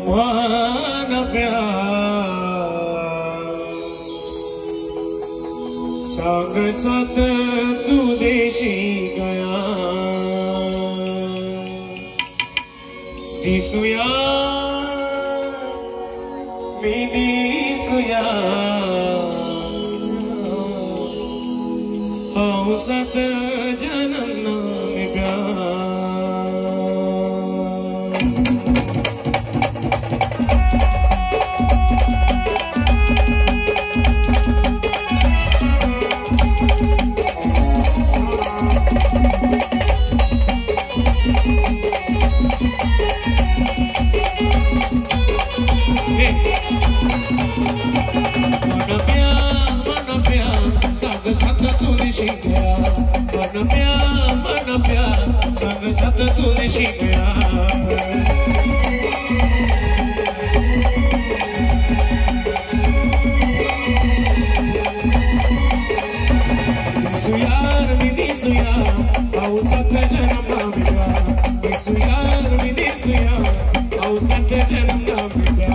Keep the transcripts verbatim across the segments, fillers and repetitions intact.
मन प्यार संग सत तू देशी गया दिसुया मेरी सुया सत जनम में प्यार संग सत तुलसी गया मन प्यार मन प्यार संग सत तुलसी गया सुयार विधि सुया औ सत जन्म मिला सुयार विधि सुया औ सत जन्म मिला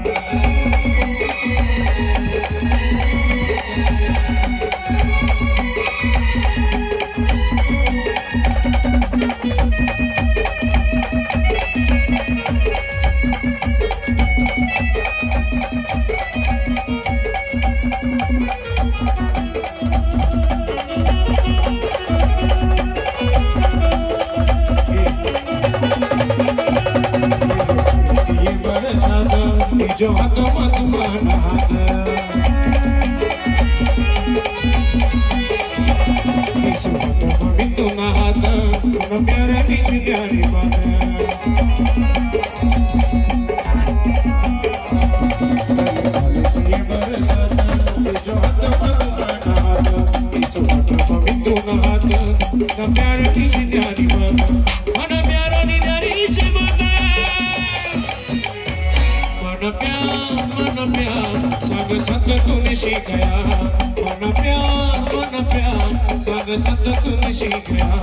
जो हाथ मत माना इस हाथ में बिंदु ना हाथ मन प्यारे बीच प्यारी बात ये बरसात जो हाथ मत माना इस हाथ में बिंदु ना हाथ मन प्यारे बीच प्यारी बात मन प्यारा नी प्यारी से बात मन प्यार मन प्यार संग सत तुलसी गया मन प्यार मन प्यार संग सत तुलसी गया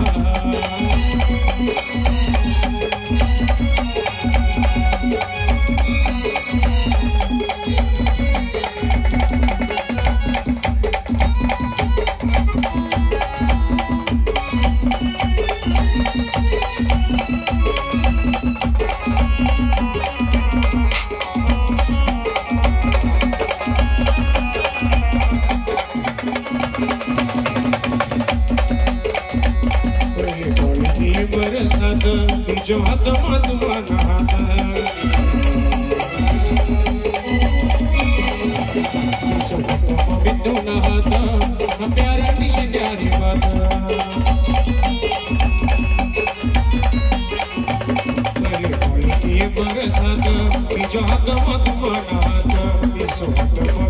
बरसात जो हाथ मत माना बिंदु न हाथ न प्यारा निशे प्यारी बात बरसात जो हाथ मत माना